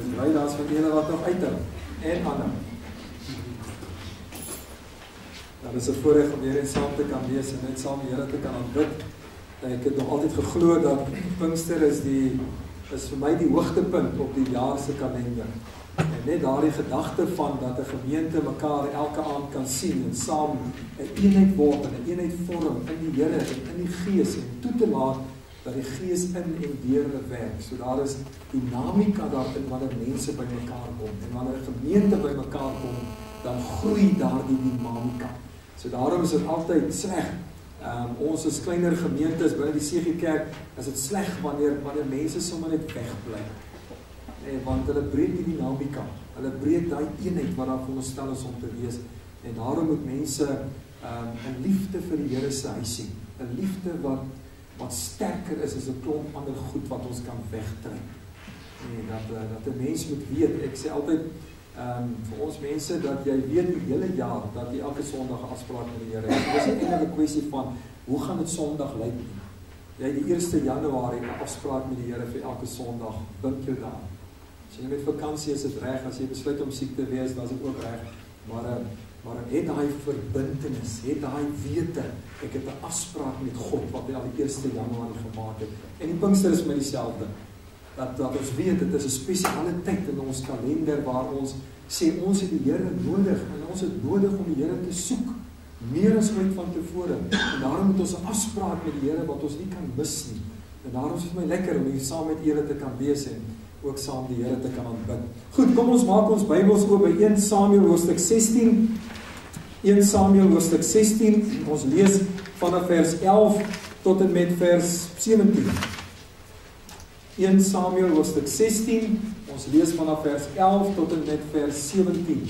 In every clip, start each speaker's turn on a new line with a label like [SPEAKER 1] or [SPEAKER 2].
[SPEAKER 1] is bly, daar is van julle wat nog uithou. En Anna. Nou, dit is 'n voorreg om weer eens saam te kan wees en net saam die Here te kan aanbid. Ek het nog altyd geglo dat Pinkster is vir my die hoogtepunt op die jaar se kalender. En net daardie gedagte van dat 'n gemeente mekaar elke aand kan sien en saam 'n eenheid word en 'n eenheid vorm in die Here en in die Gees en toe te laat dat die Gees in en deur hulle werk. So daar is dinamika daarin wanneer mense by mekaar kom en wanneer 'n gemeente by mekaar kom, dan groei daardie dinamika. So daarom is dit altyd sleg. Ons is kleiner gemeentes binne die CG Kerk, is dit sleg wanneer mense sommer net wegbly. Want hulle breek die dinamika, hulle breek daai eenheid wat daar veronderstel is om te wees. En daarom moet mense 'n liefde vir die Here se huis sien, 'n liefde wat sterker is as 'n klomp ander goed wat ons kan wegtrek. En dat 'n mens moet weet, ek sê altyd vir ons mense, dat jy weet die hele jaar, dat jy elke Sondag 'n afspraak met die Here het. Dit is nie eintlik 'n kwessie van, hoe gaan dit Sondag lyk nie. Jy die 1 Januarie 'n afspraak met die Here vir elke Sondag, bind jou daar. As jy met vakansie is dit reg, as jy besluit om siek te wees, dan is dit ook reg, maar het daai verbintenis, het daai wete, ek het 'n afspraak met God, wat hy al die 1 Januarie gemaak het. En die Pinkster is my dieselfde. Dat ons weet, dit is 'n spesiale tyd in ons kalender waar ons sê ons het die Here nodig en ons het nodig om die Here te soek, meer as ooit van tevore. En daarom moet ons 'n afspraak met die Here wat ons nie kan mis nie. En daarom is dit my lekker om hier saam met julle te kan wees en ook saam die Here te kan aanbid. Goed, kom ons maak ons Bybels oop by 1 Samuel hoofstuk 16. 1 Samuel hoofstuk 16. Ons lees vanaf vers 11 tot en met vers 17. 1 Samuel hoofstuk 16, ons lees vanaf vers 11 tot en met vers 17.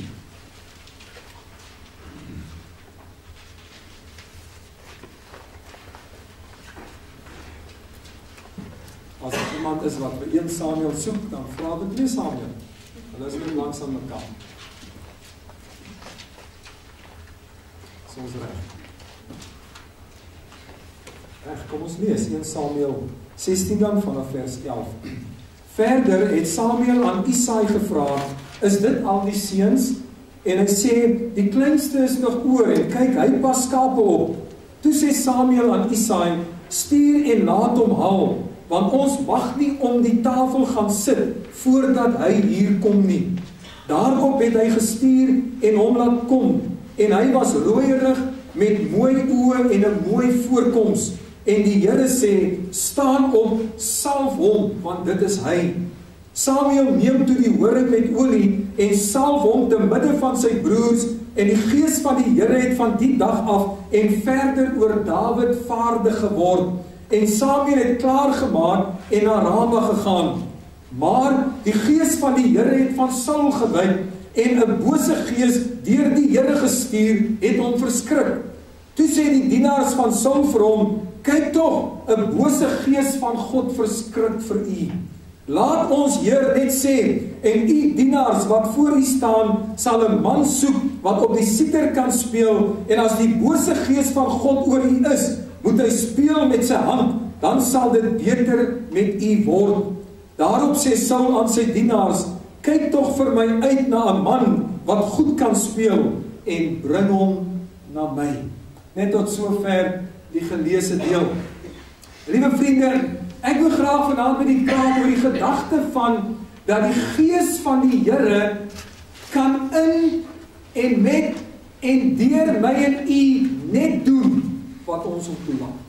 [SPEAKER 1] As er iemand is wat by 1 Samuel soek, dan vra by 2 Samuel. Hulle is net langs aan mekaar. So is reg. Kom ons lees 1 Samuel 16 dan vanaf vers 11. Verder het Samuel aan Isaai gevra, is dit al die seuns? En hy sê, die kleinste is nog oor, en kyk, hy pas skape op. Toe sê Samuel aan Isaai, stuur en laat hom haal, want ons mag nie om die tafel gaan sit, voordat hy hier kom nie. Daarop het hy gestuur en hom laat kom, en hy was rooierig, met mooi oë en 'n mooi voorkoms. En die Here sê, staan op, salf hom, want dit is hy. Samuel neem toe die horing met olie en salf hom te midde van sy broers, en die gees van die Here het van die dag af en verder oor Dawid vaardig geword. En Samuel het klaargemaak en na Rama gegaan. Maar die gees van die Here het van Saul gewyk, en 'n bose gees deur die Here gestuur het hom verskrik. Toe sê die dienaars van Saul vir hom, kyk tog, 'n bose gees van God verskrik vir u. Laat ons Heer net sê, en u dienaars wat voor u staan, sal 'n man soek wat op die siter kan speel, en as die bose gees van God oor u is, moet hy speel met sy hand, dan sal dit beter met u word. Daarop sê Saul aan sy dienaars, kyk tog vir my uit na 'n man wat goed kan speel, en bring hom na my. Net tot sover die geleesde deel. Liewe vriende, ek wil graag vanaand met u praat oor die gedagte van dat die gees van die Here kan in en met en deur my en u net doen wat ons hom toelaat.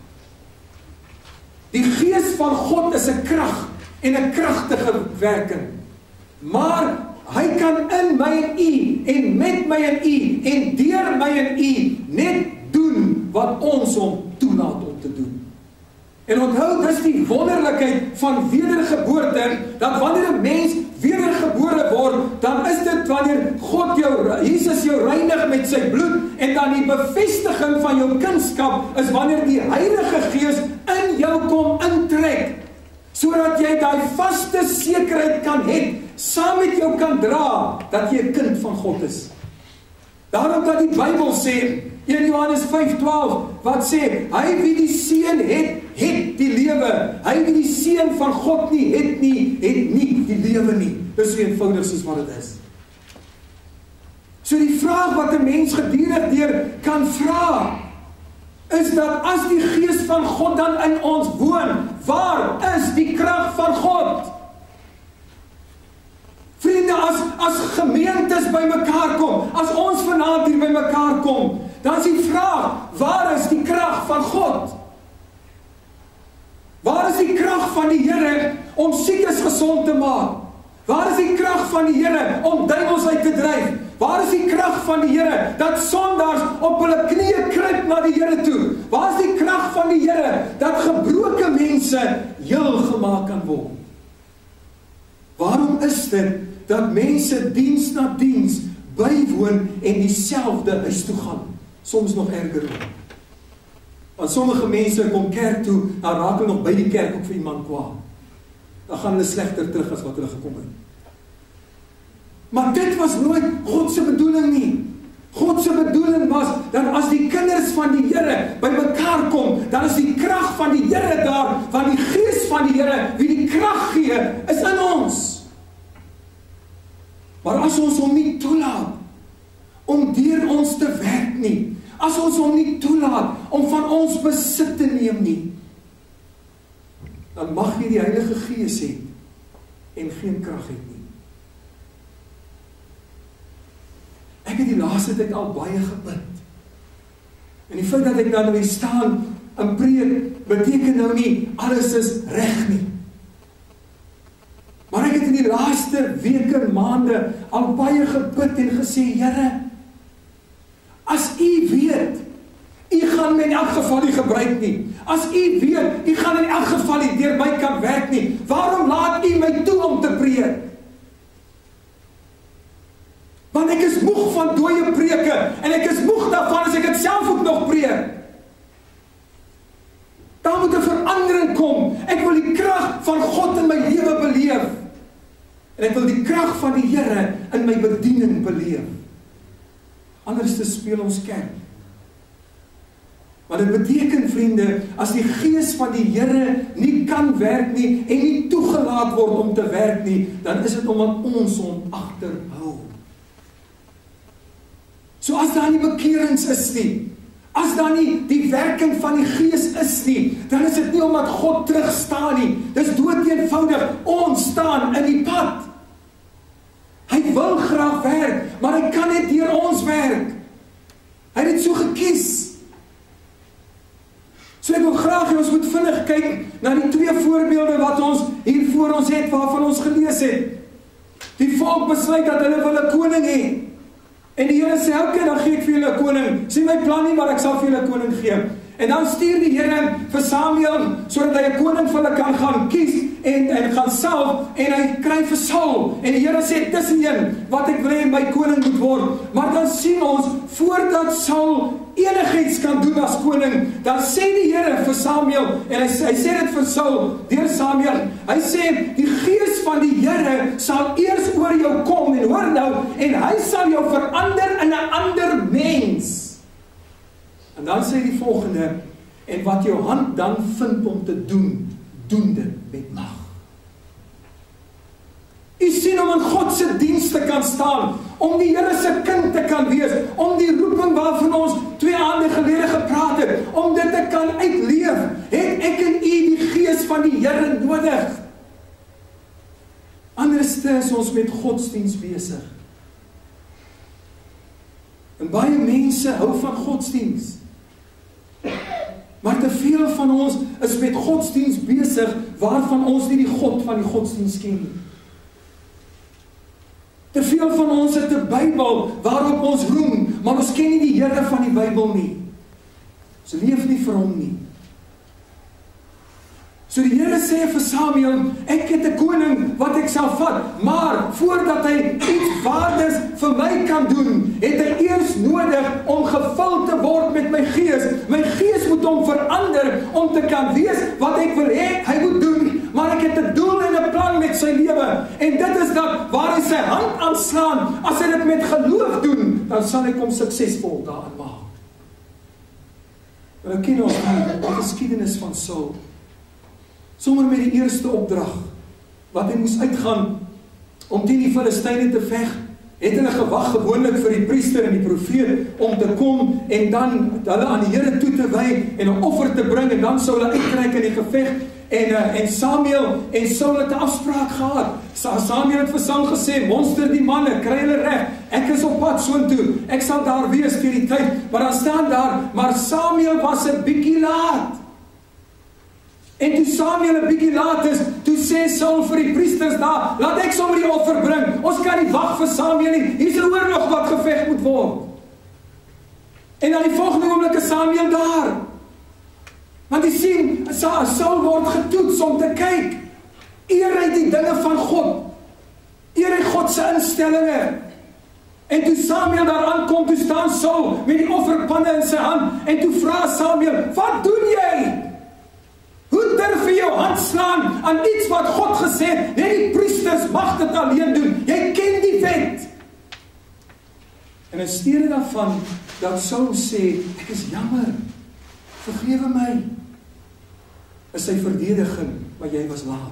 [SPEAKER 1] Die gees van God is 'n krag en 'n kragtige werking. Maar hy kan in my en u en met my en u en deur my en u net doen wat ons hom toelaat om te doen. En onthou, dis die wonderlikheid van wedergeboorte, dat wanneer 'n mens wedergebore word, dan is dit wanneer God Jesus jou reinig met sy bloed, en dan die bevestiging van jou kindskap is wanneer die Heilige Gees in jou kom intrek, sodat jy daai vaste sekerheid kan hê, saam met jou kan dra, dat jy 'n kind van God is. Daarom dat die Bybel sê, 1 Johannes 5:12, wat sê, hy wie die Seun het die lewe. Hy wie die Seun van God nie het nie die lewe nie. Dis so eenvoudig soos wat dit is. So die vraag wat 'n mens gedurig deur kan vra, is dat as die Gees van God dan in ons woon, waar is die krag van God? Vriende, as gemeentes by mekaar kom, as ons vanaand hier by mekaar kom, dan is die vraag, waar is die krag van God? Waar is die krag van die Here om siekes gesond te maak? Waar is die krag van die Here om duiwels uit te dryf? Waar is die krag van die Here dat sondaars op hulle knieë kruip na die Here toe? Waar is die krag van die Here dat gebroke mense heel gemaak kan word? Waarom is dit dat mense diens na diens bywoon en dieselfde huis toe gaan? Soms nog erger ook. Want sommige mense kom kerk toe, dan raak hulle nog by die kerk ook vir iemand kwaad. Dan gaan hulle slegter terug as wat hulle gekom het. Maar dit was nooit God se bedoeling nie. God se bedoeling was, dat as die kinders van die Here by mekaar kom, dan is die krag van die Here daar, want die Gees van die Here, wie die krag gee, is in ons. Maar as ons hom nie toelaat, om deur ons te werk nie, as ons hom nie toelaat, om van ons besit te neem nie, dan mag jy die Heilige Gees hê, en geen krag het nie. Ek het die laaste tyd al baie gebid. En die feit dat ek dan weer staan en preek, beteken nou nie, alles is reg nie. Maar ek het in die laaste weke, maande, al baie gebid en gesê, Here, as U weet, U gaan my in elk geval nie gebruik nie. As U weet, U gaan in elk geval nie deur my kan werk nie, waarom laat U my toe om te preek? Want ek is moeg van dooie preke, en ek is moeg daarvan as ek dit self ook nog preek. Daar moet 'n verandering kom. Ek wil die krag van God in my lewe beleef. En ek wil die krag van die Here in my bediening beleef. Anders te speel ons kerk. Maar dit beteken, vriende, as die Gees van die Here nie kan werk nie, en nie toegelaat word om te werk nie, dan is dit omdat ons hom agterhou. So as daar nie bekerings is nie, as daar nie die werking van die Gees is nie, dan is dit nie omdat God terugstaan nie. Dis doodeenvoudig, ons staan in die pad. Hy wil graag werk, maar hy kan net deur ons werk. Hy het dit so gekies. So ek wil graag hê ons moet vinnig kyk na die twee voorbeelde wat ons hier voor ons het, waarvan ons gelees het. Die volk besluit dat hulle wil 'n koning hê. En die Here sê, oké, dan gee ek vir julle 'n koning. Sien my plan nie, maar ek sal vir julle 'n koning gee. En dan stuur die Here vir Samuel, sodat hy 'n koning vir hulle kan gaan kies, en gaan salf, en hy kry vir Saul. En die Here sê, dis die een wat ek wil hê my koning moet word. Maar dan sien ons, voordat Saul enigiets kan doen as koning, dan sê die Here vir Samuel, en hy sê dit vir Saul, deur Samuel, hy sê, die Gees van die Here sal eers oor jou kom, en hoor nou, en hy sal jou verander in 'n ander mens. En dan sê die volgende, en wat jou hand dan vind om te doen, doen dit met mag. U sien, om in God se diens te kan staan, om die Here se kind te kan wees, om die roeping waarvan ons 2 aande gelede gepraat het, om dit te kan uitleef, het ek en u die Gees van die Here nodig. Anders is ons met godsdiens besig. En baie mense hou van godsdiens. Maar te veel van ons is met godsdiens besig, waarvan ons nie die God van die godsdiens ken nie. Te veel van ons het 'n Bybel waarop ons roem, maar ons ken nie die Here van die Bybel nie. Ons leef nie vir hom nie. So die Here sê vir Samuel, ek het 'n koning wat ek sal vat, maar voordat hy iets waardes vir my kan doen, het hy eers nodig om gevul te word met my Gees. My Gees moet hom verander om te kan wees wat ek wil hê hy moet doen, maar ek het 'n doel en 'n plan met sy lewe, en dit is dat waar hy sy hand aanslaan, as hy dit met geloof doen, dan sal ek hom suksesvol daarin maak. Nou ken ons die geskiedenis van Saul. Sommer met die eerste opdrag, wat hy moes uitgaan om teen die Filistyne te veg, het hulle gewag gewoonlik vir die priester en die profeet om te kom en dan hulle aan die Here toe te wy en 'n offer te bring en dan sou hulle uitreik in die geveg en Samuel en Saul het 'n afspraak gehad. Samuel het vir Saul gesê, monster die manne, kry hulle reg, ek is op pad soontoe, ek sal daar wees vir die tyd, maar dan staan daar, maar Samuel was 'n bietjie laat. En toe Samuel 'n bietjie laat is, toe sê Saul vir die priesters daar, laat ek sommer die offer bring, ons kan nie wag vir Samuel nie, hier is 'n oorlog wat geveg moet word. En dan die volgende oomblik is Samuel daar. Want jy sien, Saul word getoets om te kyk, eer hy die dinge van God, eer hy God se instellinge. En toe Samuel daar aankom, toe staan Saul met die offerpanne in sy hand, en toe vra Samuel, wat doen jy? Hoe durf jy jou hand slaan aan iets wat God gesê het, net die priesters mag dit alleen doen, jy ken die wet. En in steede daarvan, dat Saul sê, ek is jammer, vergewe my, is sy verdediging, maar jy was laat.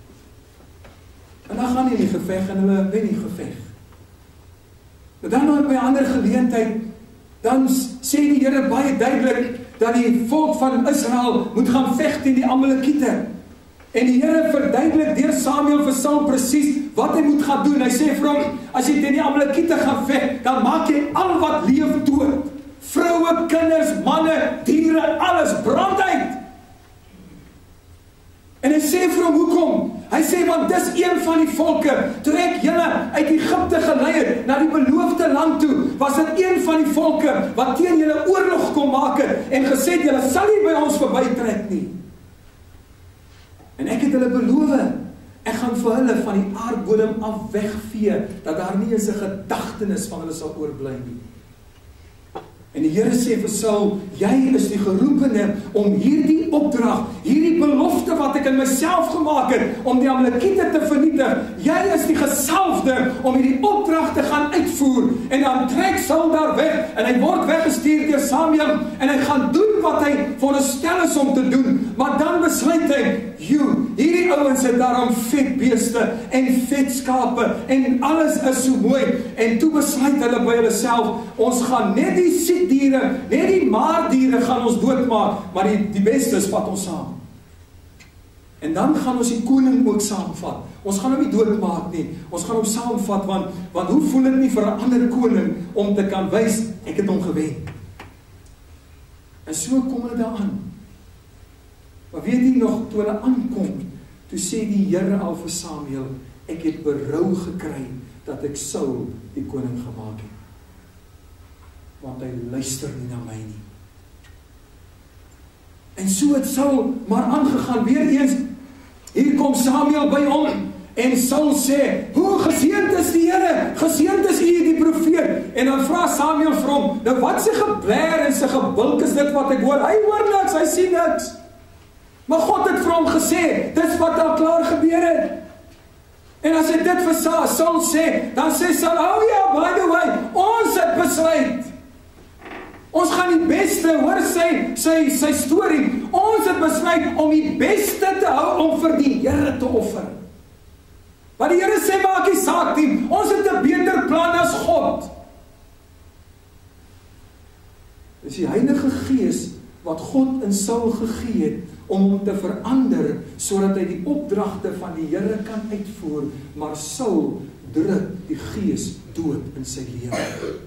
[SPEAKER 1] En dan gaan hy in die geveg, en hulle wen die geveg. Maar dan by 'n ander geleentheid, dan sê die Here baie duidelik, dat die volk van Israel moet gaan veg teen die Amalekiete. En die Here verduidelik deur Samuel vir Saul presies wat hy moet gaan doen. Hy sê vir hom, as jy teen die Amalekiete gaan veg, dan maak jy al wat leef dood. Vroue, kinders, manne, diere, alles brand uit. En hy sê vir hom, hoekom? Hy sê, want dis een van die volke, toe ek julle uit Egipte gelei het, na die beloofde land toe, was dit een van die volke, wat teen julle oorlog kom maak het, en gesê het, julle sal nie by ons verbytrek nie. En ek het hulle beloof, ek gaan vir hulle van die aardbodem af wegvee, dat daar nie eens 'n gedagtenis van hulle sal oorbly nie. En die Here sê vir Saul, jy is die geroepene om hierdie opdrag, hierdie belofte wat ek in myself gemaak het, om die Amalekiete te vernietig, jy is die gesalfde om hierdie opdrag te gaan uitvoer. En dan trek Saul daar weg, en hy word weggestuur deur Samuel, en hy gaan doen wat hy veronderstel is om te doen, maar dan besluit hy, hierdie ouens het daarom vet beeste, en vet skape, en alles is so mooi, en toe besluit hulle by hulle self, ons gaan net die siekdiere, net die maardiere gaan ons doodmaak, maar die bestes vat ons saam. En dan gaan ons die koning ook saamvat. Ons gaan hom nie doodmaak nie, ons gaan hom saamvat, want hoe voel dit nie vir 'n ander koning, om te kan wys, ek het hom gewen. En so kom hulle daaraan. Maar weet jy nog, toe hulle aankom, toe sê die Here al vir Samuel, ek het berou gekry, dat ek Saul die koning gemaak het. Want hy luister nie na my nie. En so het Saul maar aangegaan, weer eens, hier kom Samuel by hom, en Saul sê, hoe geseënd is die Here, geseënd is u die profeet, en dan vra Samuel vir hom, nou wat sy gebler en sy gebulk is dit wat ek hoor, hy hoor niks, hy sien niks, maar God het vir hom gesê, dis wat al klaar gebeur het. En as hy dit vir Saul sê, dan sê Saul, oh ja, by the way, ons het besluit, ons gaan die beste, hoor sy storie, ons het besluit om die beste te hou, om vir die Here te offer. Maar die Here sê, maak die saak nie, ons het 'n beter plan as God. Dis die Heilige Gees, wat God in Saul gegee het, om hom te verander, sodat hy die opdragte van die Here kan uitvoer, maar Saul druk die Gees dood in sy lewe.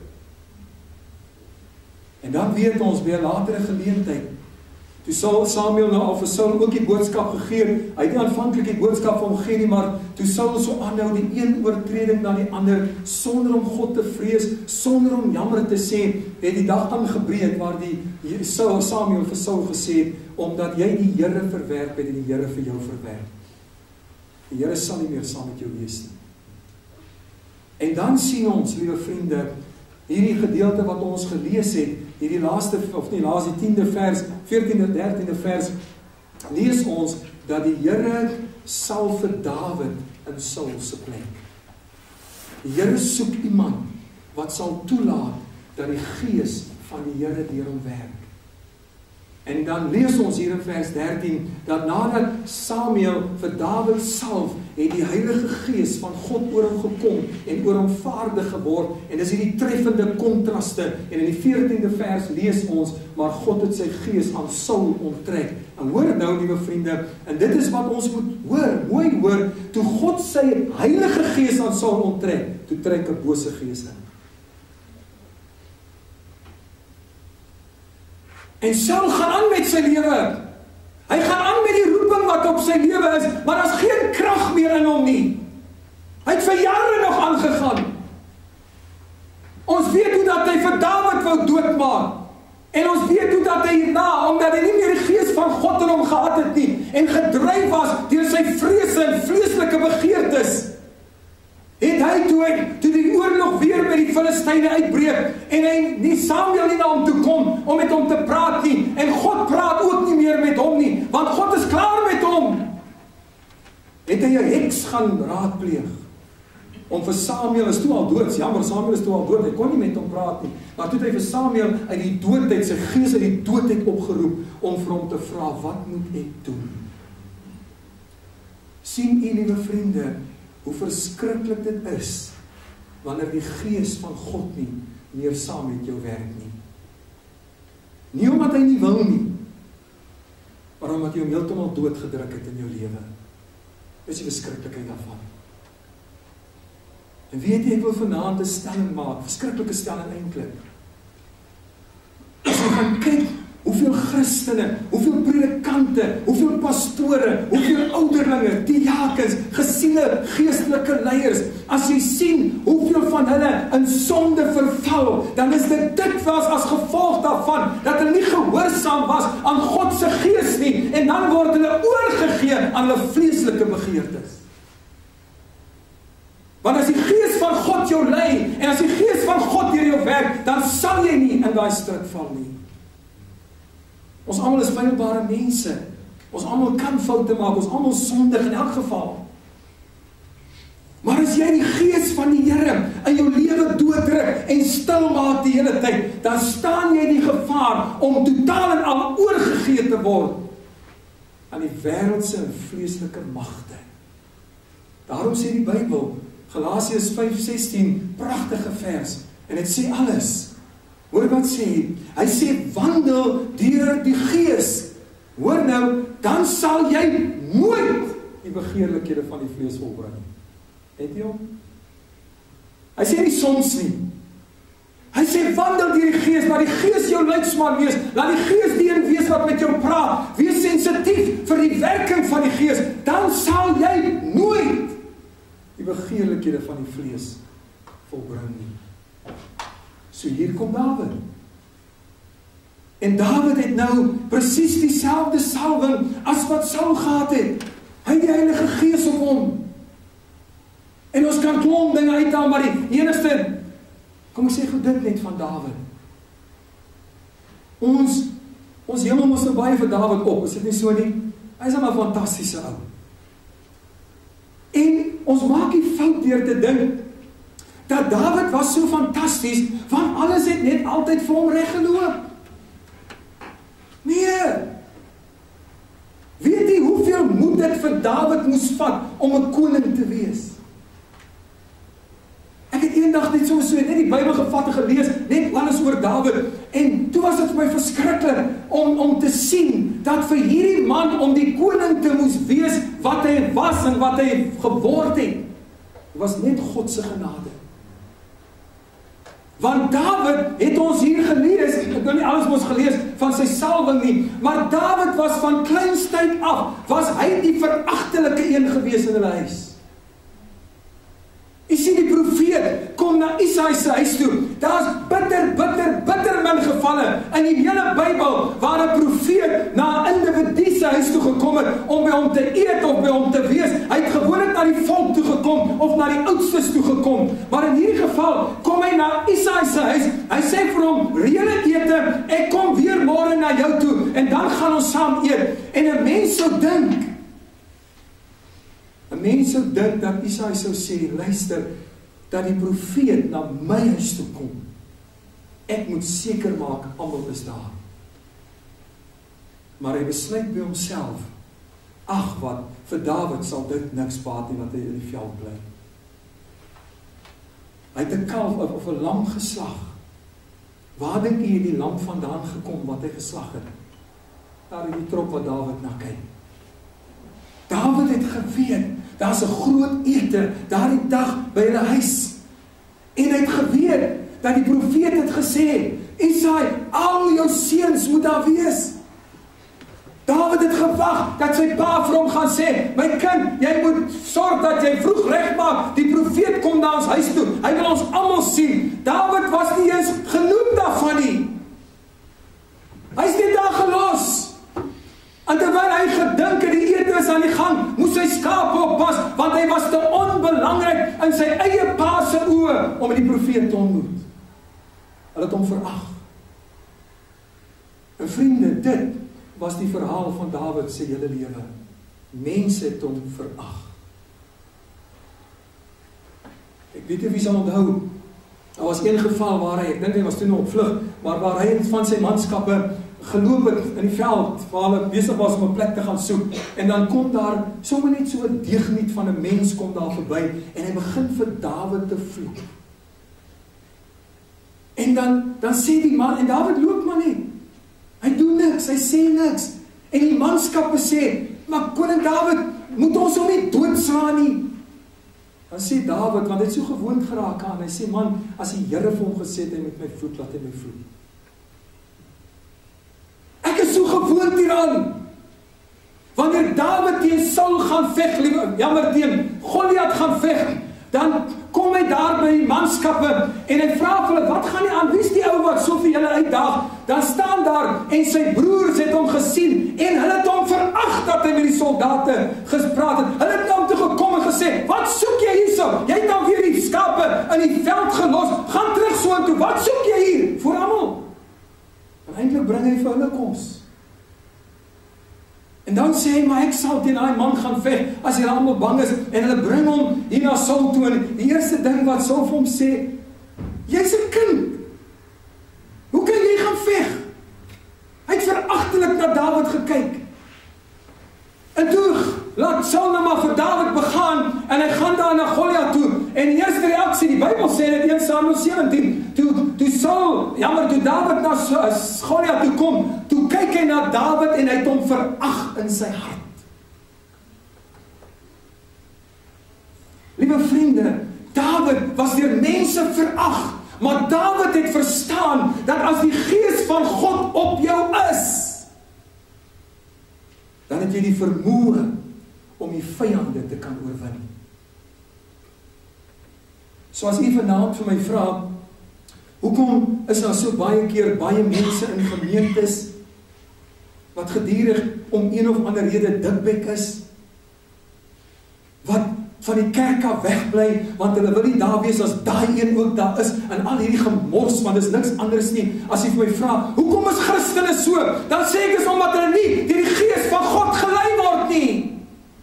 [SPEAKER 1] En dan weet ons by 'n latere geleentheid, toe Samuel nou al vir Saul ook die boodskap gegee, hy het nie aanvanklik die boodskap van hom gegee nie, maar toe Saul so aanhou die een oortreding na die ander, sonder om God te vrees, sonder om jammer te sê, het die dag aangebreek waar Samuel vir Saul gesê het, omdat jy die Here verwerp het en die Here vir jou verwerp. Die Here sal nie meer saam met jou wees nie. En dan sien ons, liewe vriende, hierdie gedeelte wat ons gelees het, hierdie laaste, of nie laaste, 10de vers, 14de, 13de vers, lees ons, dat die Here sal vir Dawid in Saul se plek. Die Here soek iemand, wat sal toelaat, dat die Gees van die Here deur hom werk. En dan lees ons hier in vers 13, dat nadat Samuel vir Dawid salf, het die Heilige Gees van God oor hom gekom, en oor hom vaardig geword, en dis hierdie treffende kontraste, en in die 14de vers lees ons, maar God het sy Gees aan Saul onttrek. En hoor nou, liewe vriende, en dit is wat ons moet hoor, mooi hoor, toe God sy Heilige Gees aan Saul onttrek, toe trek 'n bose gees in. En Saul gaan aan met sy lewe. Hy gaan aan met die roeping wat op sy lewe is, maar daar's geen krag meer in hom nie. Hy het vir jare nog aangegaan. Ons weet hoe dat hy vir Dawid wou doodmaak. En ons weet hoe dat hy hierna, omdat hy nie meer die Gees van God in hom gehad het nie, en gedryf was deur sy vrese en vleeslike begeertes, het hy toe die oorlog weer met die Filistyne uitbreek, en hy nie Samuel nie na hom toe kom, om met hom te praat nie, en God praat ook nie meer met hom nie, want God is klaar met hom, het hy 'n heks gaan raadpleeg, om vir Samuel, is toe al dood, jammer, Samuel is toe al dood, hy kon nie met hom praat nie, maar toe het hy vir Samuel uit die doodheid, sy gees uit die doodheid opgeroep, om vir hom te vra, wat moet ek doen? Sien u, liewe vriende, hoe verskriklik dit is, wanneer die Gees van God nie meer saam met jou werk nie. Nie omdat hy nie wil nie, maar omdat jy hom heeltemal doodgedruk het in jou lewe. Dis die verskriklikheid daarvan. En weet jy, ek wil vanaand 'n stelling maak, verskriklike stelling eintlik. As jy gaan kyk, hoeveel Christene, hoeveel predikante, hoeveel pastore, hoeveel ouderlinge, diakens, gesiene geestelike leiers, as jy sien hoeveel van hulle in sonde verval, dan is dit dikwels as gevolg daarvan, dat hulle nie gehoorsaam was aan God se Gees nie, en dan word hulle oorgegee aan hulle vleeslike begeertes. Want as die Gees van God jou lei, en as die Gees van God deur jou werk, dan sal jy nie in daai struik val nie. Ons almal is feilbare mense. Ons almal kan foute maak, ons almal sondig in elk geval. Maar as jy die Gees van die Here in jou lewe dooddruk en stil maak die hele tyd, dan staan jy die gevaar om totaal en al oorgegee te word aan die wêreldse en vleeslike magte. Daarom sê die Bybel, Galasiërs 5:16, pragtige vers, en dit sê alles. Hoor wat sê, hy sê, wandel deur die Gees. Hoor nou, dan sal jy nooit die begeerlikhede van die vlees volbring. Het jy hom? Hy sê nie soms nie. Hy sê, wandel deur die Gees, laat die Gees jou leidsman wees, laat die Gees die een wees wat met jou praat, wees sensitief vir die werking van die Gees, dan sal jy nooit die begeerlikhede van die vlees volbring nie. So hier kom Dawid. En Dawid het nou presies dieselfde salwing as wat Saul gehad het. Hy het die Heilige Gees op hom. En ons kan klomp dinge uithaal, maar die enigste, kom ek sê goed dit net van Dawid. Ons hemel mos nou baie vir Dawid op, is dit nie so nie? Hy is 'n fantastiese ou. En ons maak die fout deur te dink dat Dawid was so fantasties, want alles het net altyd vir hom reg geloop. Nee. Weet jy hoeveel moed dit vir Dawid moes vat om 'n koning te wees? Ek het eendag net so net die Bybel gevat en gelees, net alles oor Dawid, en toe was dit vir my verskriklik om te sien, dat vir hierdie man om die koning te moes wees, wat hy was en wat hy geword het, was net God se genade. Want Dawid het ons hier gelees, ek wil nie alles mos gelees van sy salwing nie, maar Dawid was van kleinstyd af, was hy die veragtelike een gewees in hulle huis. Jy sien die profeet kom na Isaï se huis toe. Daar's bitter min gevalle in die hele Bybel waar 'n profeet na 'n individu se huis toe gekom het om by hom te eet of by hom te wees. Hy het gewoonlik na die volk toe gekom of na die oudstes toe gekom. Maar in hierdie geval kom hy na Isaï se huis. Hy sê vir hom, reële ete, ek kom weer môre na jou toe en dan gaan ons saam eet. En 'n mens sou dink, dat Isaï sou sê, luister, dat die profeet na my huis toe kom. Ek moet seker maak, almal is daar. maar hy besluit by homself, ag wat, vir Dawid sal dit niks baat nie, wat hy in die veld bly. Hy het 'n kalf of 'n lam geslag. Waar dink jy die lam vandaan gekom wat hy geslag het? Daar in die trop wat Dawid na kyk. Dawid het geweet, daar's 'n groot ete daardie dag by hulle huis. En hy het geweet dat die profeet het gesê, Isaai, al jou seuns moet daar wees. Dawid het gewag dat sy pa vir hom gaan sê, my kind, jy moet sorg dat jy vroeg reg maak, die profeet kom na ons huis toe, hy wil ons almal sien. Dawid was nie eens genoem daarvan nie. Hy is net daar gelos. En terwyl hy gedink het die ete is aan die gang, moes hy skape oppas, want hy was te onbelangrik in sy eie pa se oë om die profeet te ontmoet. Hulle het hom verag. En vriende, dit was die verhaal van Dawid se hele lewe. Mense het hom verag. Ek weet nie wie sal onthou, daar was een geval waar hy, ek dink hy was toen op vlug, maar waar hy van sy manskappe geloop het in die veld, waar hulle besig was om 'n plek te gaan soek, en dan kom daar, sommer net so 'n deugniet van 'n mens kom daar verby, en hy begin vir Dawid te vloek. En dan sê die man, en Dawid loop maar nie, hy doen niks, hy sê niks, en die manskappe sê, maar koning Dawid, moet ons hom nie doodslaan nie. Dan sê Dawid, want hy het so gewoond geraak aan, hy sê, man, as die Here vir hom gesê het, hy met my vloek, laat hy my vloek. Ek is so gewoond hieraan. Wanneer Dawid teen Saul gaan veg, teen Goliat gaan veg, dan kom hy daar by die manskappe en hy vra vir hulle, wat gaan nie aan, wie is die ou wat so vir julle uitdaag? Dan staan daar en sy broers het hom gesien en hulle het hom verag dat hy met die soldate gespraat het. Hulle het na hom toe gekom en gesê, wat soek jy hierso? Jy het dan weer die skape in die veld gelos, gaan terug soontoe, wat soek jy hier? Voor almal. En eintlik bring hy vir hulle kos. En dan sê hy, maar ek sal teen daai man gaan veg, as hulle almal bang is, en hulle bring hom hier na Saul toe, en die eerste ding wat Saul vir hom sê, jy's 'n kind, hoe kan jy gaan veg? Hy het veragtelik na Dawid gekyk, en toe laat Saul nou maar vir Dawid begaan, en hy gaan daar na Goliat toe, en die eerste reaksie, die Bybel sê dit 1 Samuel 17, toe Saul, toe Dawid na Goliat toe kom, toe kyk hy na Dawid en hy het hom verag in sy hart. Liewe vriende, Dawid was deur mense verag, maar Dawid het verstaan dat as die gees van God op jou is, dan het jy die vermoë om die vyande te kan oorwin. So as u vanaand vir my vra, hoekom is daar so baie keer baie mense in gemeentes wat gedurig om een of ander rede dikbek is, wat van die kerk af wegbly, want hulle wil nie daar wees as daai een ook daar is, en al hierdie gemors, want dis niks anders nie. As jy vir my vra, hoekom is Christene so? Dan sê ek is omdat hulle nie deur die gees van God gelei word nie.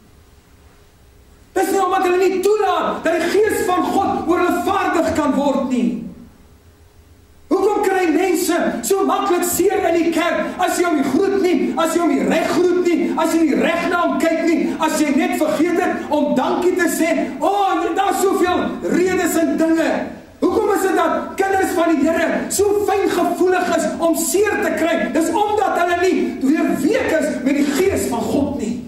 [SPEAKER 1] Dis nie omdat hulle nie toelaat dat die gees van God oor hulle vaardig kan word nie. Hoekom kry mense so maklik seer in die kerk, as jy hom nie groet nie, as jy hom nie reg groet nie, as jy nie reg na hom kyk nie, as jy net vergeet het om dankie te sê, daar is soveel redes en dinge. Hoekom is dit dat kinders van die Here so fyngevoelig is om seer te kry? Dis omdat hulle nie weerweek is met die gees van God nie.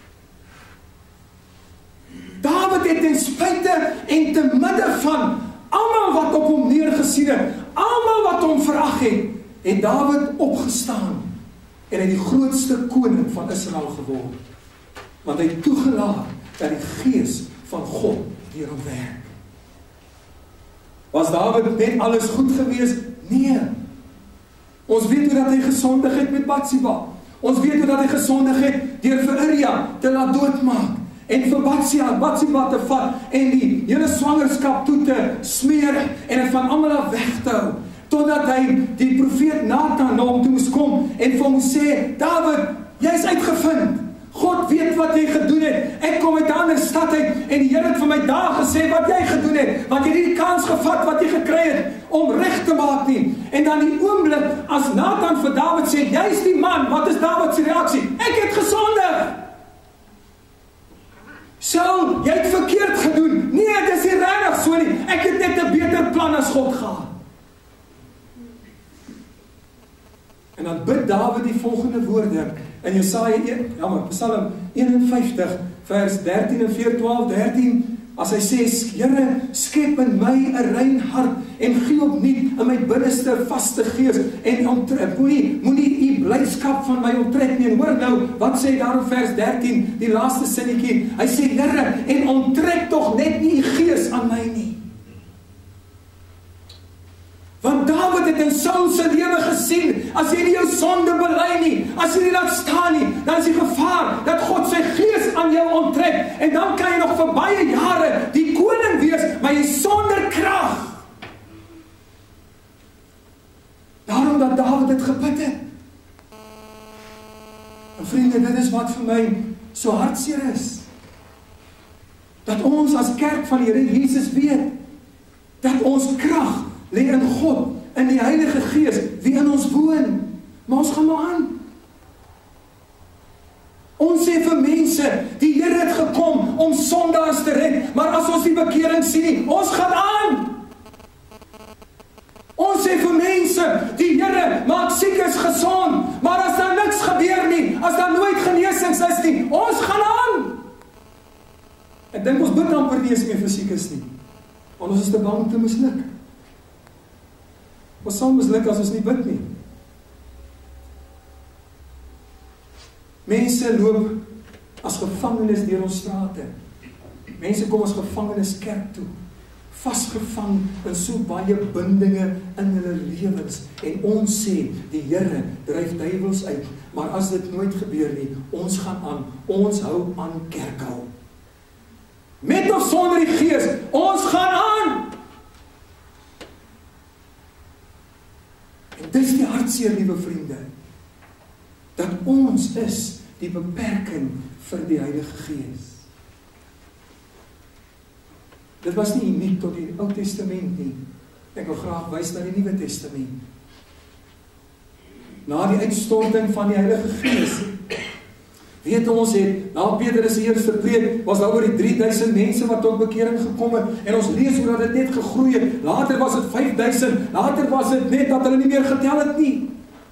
[SPEAKER 1] Dawid het ten spyte en te midde van almal wat op hom neergesien het, almal wat hom verag het, het Dawid opgestaan en hy die grootste koning van Israel geword. Want hy het toegelaat dat die gees van God deur hom werk. Was Dawid net alles goed gewees? Nee. Ons weet hoe dat hy gesondig het met Batsheba. Ons weet hoe dat hy gesondig het deur vir Uria te laat doodmaak. En vir Batsheba te vat en die hele swangerskap toe te smeer en het van almal af weg te hou, totdat hy die profeet Nathan na hom toe moes kom en vir hom sê, Dawid, jy is uitgevind, God weet wat jy gedoen het, ek kom uit 'n ander stad uit en die Here het vir my daar gesê wat jy gedoen het, want jy het nie die kans gevat wat jy gekry het om reg te maak nie. En dan die oomblik as Nathan vir Dawid sê, jy is die man, wat is Dawid se reaksie? Ek het gesondig. Saul, jy het verkeerd gedoen. Nee, dit is nie regtig so nie. Ek het net 'n beter plan as God gehad. En dan bid Dawid die volgende woorde in Psalm 51 vers 13 en 12, as hy sê, Here, skep in my 'n rein hart en gee opnuut in my binneste vaste gees en moenie u blydskap van my onttrek nie. En hoor nou, wat sê daar in vers 13, die laaste sinnetjie? Hy sê, Here, en onttrek tog net nie u gees aan my nie. Want Dawid het in Saul se lewe gesien, as jy nie jou sonde bely nie, as jy nie laat staan nie, dan is die gevaar dat God sy gees aan jou onttrek, en dan kan jy nog vir baie jare die koning wees, maar jy sonder krag. Daarom dat Dawid dit gebid het. En vriende, dit is wat vir my so hartseer is. Dat ons as kerk van die Here Jesus weet, dat ons krag lê in God, in die Heilige Gees, wie in ons woon. Maar ons gaan maar aan. Ons sê vir mense, die Here het gekom om sondaars te red, maar as ons die bekering sien nie, ons gaan aan. Ons sê vir mense, die Here maak siekes gesond, maar as daar niks gebeur nie, as daar nooit genesings is nie, ons gaan aan. Ek dink ons bid amper nie eens meer vir siekes nie, want ons is te bang om te misluk. Ons sal misluk as ons nie bid nie. Mense loop as gevangenes deur ons strate. Mense kom as gevangenes kerk toe, vasgevang in so baie bindinge in hulle lewens. En ons sê, die Here dryf duiwels uit, maar as dit nooit gebeur nie, ons gaan aan. Ons hou aan kerkhou. Met of sonder die Gees, ons gaan aan. En dis die hartseer, liewe vriende, dat ons is die beperking vir die Heilige Gees. Dit was nie uniek tot die Ou Testament nie. Ek wil graag wys na die Nuwe Testament. Na die uitstorting van die Heilige Gees, weet ons het, na Petrus se eerste preek, was daar oor die 3000 mense wat tot bekering gekom het, en ons lees hoe dat dit net gegroei het. Later was dit 5000, later was dit net dat hulle nie meer getel het nie.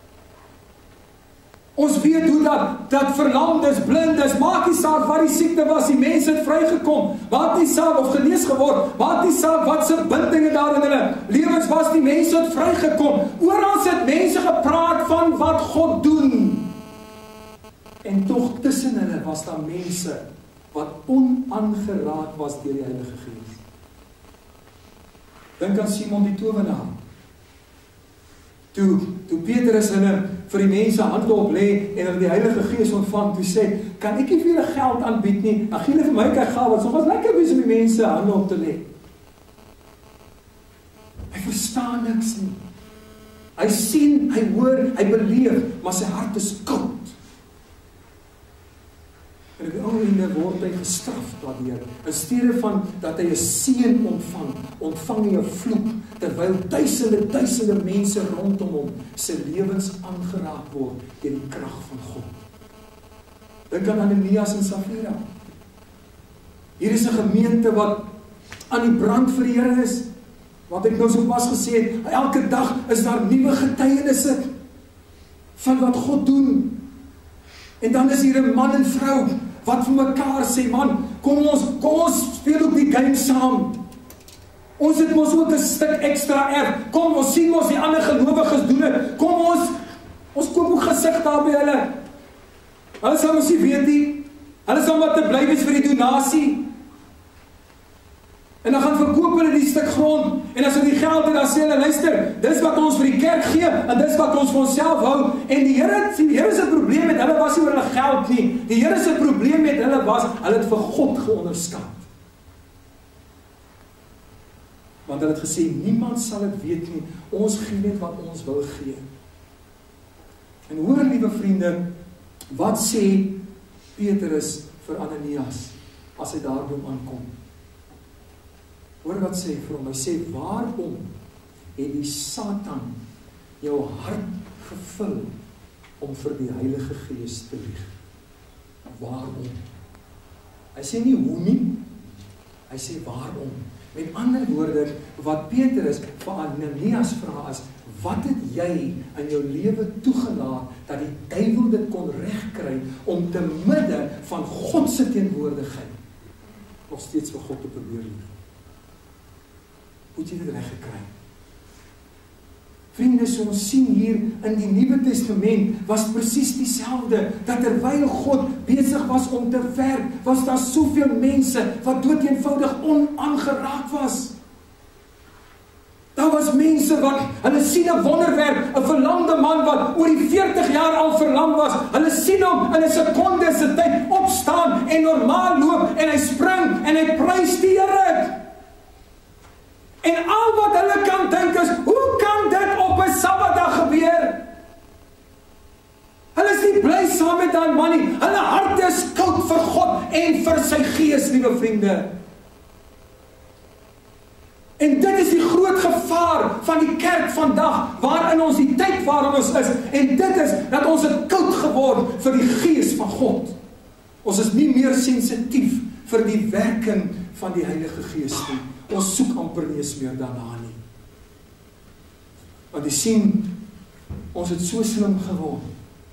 [SPEAKER 1] Ons weet hoe dat verlamdes, blindes, maak nie saak wat die siekte was, die mense het vrygekom, maak nie saak of genees geword, maak nie saak wat se bindinge daar in hulle lewens was, die mense het vrygekom. Oral het mense gepraat van wat God doen. En tog tussen hulle was daar mense wat onaangeraak was deur die Heilige Gees. Dink aan Simon die towenaar. Toe Petrus hulle vir die mense hande op lê en hulle die Heilige Gees ontvang, toe sê, kan ek nie vir julle geld aanbied nie, dan gee julle vir my geld, so was lekker wees om die mense hande op te lê. Hy verstaan niks nie. Hy sien, hy hoor, hy beleef, maar sy hart is koud. En op die ou einde word hy gestraf daardeur. In steede van dat hy 'n seën ontvang hy 'n vloek, terwyl duisende mense rondom hom se lewens aangeraak word deur die krag van God. Dink aan Ananias en Safira. Hier is 'n gemeente wat aan die brand vir die Here is. Wat ek nou sopas gesê het, elke dag is daar nuwe getuienisse van wat God doen. En dan is hier 'n man en vrou wat vir mekaar sê, man, kom ons speel op die game saam. Ons het mos ook 'n stuk ekstra erf. Kom, ons sien mos die ander gelowiges doen dit. Kom ons koop ook gesig daar by hulle. Hulle sal mos nie weet nie. Hulle sal maar te bly wees vir die donasie. En dan gaan verkoop hulle die stuk grond, en as hulle die geld het, dan sê hulle, luister, dis wat ons vir die kerk gee, en dis wat ons vir onsself hou, en die Here se probleem met hulle was nie oor hulle geld nie, die Here se probleem met hulle was, hulle het vir God geonderskat. Want hulle het gesê, niemand sal dit weet nie, ons gee net wat ons wil gee. En hoor, liewe vriende, wat sê Petrus vir Ananias, as hy daar by hom aankom? Hoor wat sê vir hom, hy sê, waarom het die Satan jou hart gevul om vir die Heilige Gees te lieg? Waarom? Hy sê nie hoe nie, hy sê waarom. Met ander woorde, wat Petrus vir Ananias vra is, wat het jy in jou lewe toegelaat, dat die duiwel dit kon regkry, om te midde van God se teenwoordigheid, nog steeds vir God te probeer lieg? Hoe het jy dit reggekry? Vriende, so ons sien hier in die Nuwe Testament was presies dieselfde, dat terwyl God besig was om te werk, was daar soveel mense wat doodeenvoudig onaangeraak was. Daar was mense wat, hulle sien 'n wonderwerk, 'n verlamde man wat oor die 40 jaar al verlam was, hulle sien hom in 'n sekonde se tyd opstaan en normaal loop en hy spring en hy prys die Here. En al wat hulle kan dink is, hoe kan dit op 'n Sabbatdag gebeur? Hulle is nie bly saam met daai man nie. Hulle harte is koud vir God en vir sy Gees, liewe vriende. En dit is die groot gevaar van die kerk vandag, waarin ons die tyd waarin ons is. En dit is dat ons het koud geword vir die Gees van God. Ons is nie meer sensitief vir die werking van die Heilige Gees nie. Ons soek amper nie eens meer daarna nie. Want jy sien, ons het so slim geword,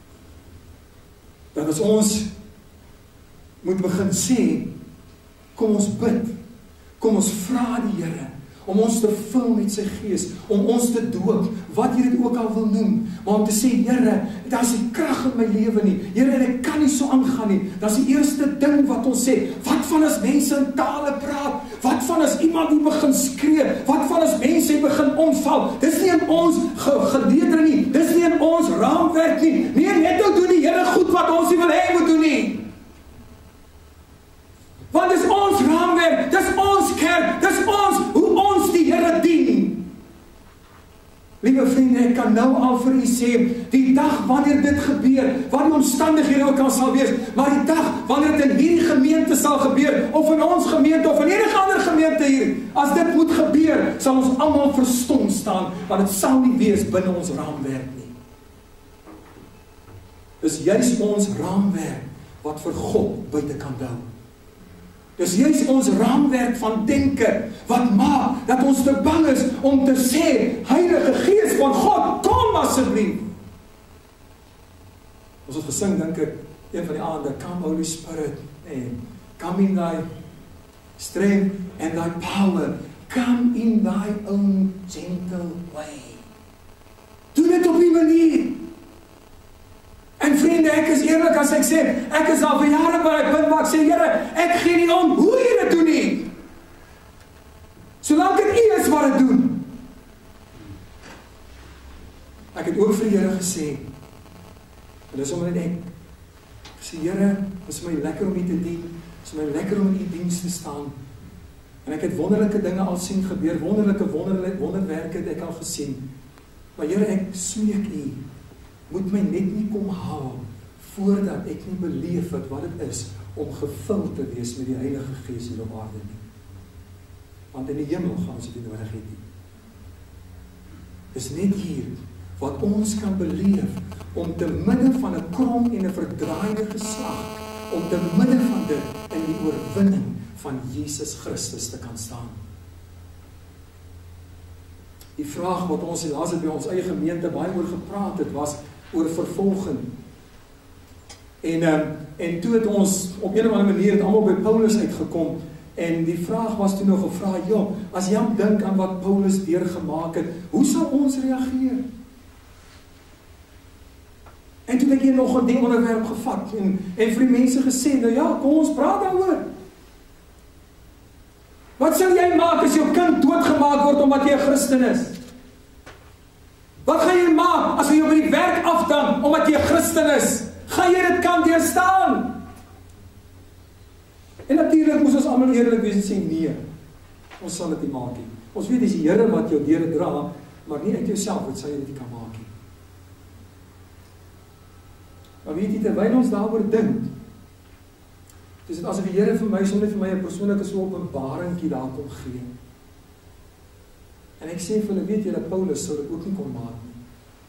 [SPEAKER 1] dat as ons moet begin sê, kom ons bid, kom ons vra die Here, om ons te vul met sy Gees, om ons te doop, wat jy dit ook al wil noem, maar om te sê, Here, daar is nie krag in my lewe nie, Here, en ek kan nie so aangaan nie. Dat is die eerste ding wat ons sê. Wat van as mense in tale praat? Wat van as iemand die begin skree? Wat van as mense die begin omval? Dis nie in ons geleedere nie, dis nie in ons raamwerk nie. Nee, net nou doen die Here goed wat ons nie wil hê moet doen nie. Want dis ons raamwerk, dis ons kerk, dis ons, hoe ons die Here dien. Liewe vriende, ek kan nou al vir u sê, die dag wanneer dit gebeur, wat die omstandighede ook al sal wees, maar die dag wanneer dit in hierdie gemeente sal gebeur, of in ons gemeente, of in enige ander gemeente hier, as dit moet gebeur, sal ons almal verstom staan, want dit sal nie wees binne ons raamwerk nie. Dis juis ons raamwerk, wat vir God buitekant hou. Dis juist ons raamwerk van denke, wat maak, dat ons te bang is, om te sê, Heilige Gees van God, kom asseblief. Ons het gesing, dink ek, een van die aande, come Holy Spirit, come in thy strength and thy power, come in thy own gentle way. Doen dit op die manier. En vriende, ek is eerlik as ek sê, ek is al vir jare by die punt waar ek sê, Here, ek gee nie om hoe jy dit doen nie. Solank dit U is wat dit doen. Ek het ook vir die Here gesê, en dis omdat ek sê, Here, dit is my lekker om U te dien, dit is my lekker om in U diens te staan. En ek het wonderlike dinge al sien gebeur, wonderwerke het ek al gesien. Maar Here, ek smeek U, moet my net nie kom haal, voordat ek nie beleef het wat dit is, om gevul te wees met die Heilige Gees hier op aarde nie. Want in die hemel gaan ons dit nodig hê nie. Dis net hier, wat ons kan beleef, om te midde van 'n krom en 'n verdraaide geslag, om te midde van dit, in die oorwinning van Jesus Christus te kan staan. Die vraag wat ons helaas by ons eie gemeente baie oor gepraat het, was oor vervolging. En toe het ons op een of ander manier het almal by Paulus uitgekom, en die vraag was toe nog gevra, as jy dink aan wat Paulus deurgemaak het, hoe sal ons reageer? En toe het ek hier nog 'n ding onderwerp gevat, en vir die mense gesê, nou ja, kom ons praat daaroor. Wat sal jy maak as jou kind doodgemaak word omdat jy 'n Christen is? Wat gaan jy maak as jy jou by die werk afdan omdat jy 'n Christen is? Gaan jy dit kan deurstaan? En natuurlik moes ons almal eerlik wees en sê nee. Ons sal dit nie maak nie. Ons weet dis die Here wat jou deur dra, maar nie uit jouself wat sal jy dit nie kan maak nie. Maar weet jy, terwyl ons daaroor dink, dis dit asof die Here vir my sonder vir my 'n persoonlike so openbaringkie daar kom gee. En ek sê vir hulle, weet julle, Paulus sou dit ook nie kon maak nie.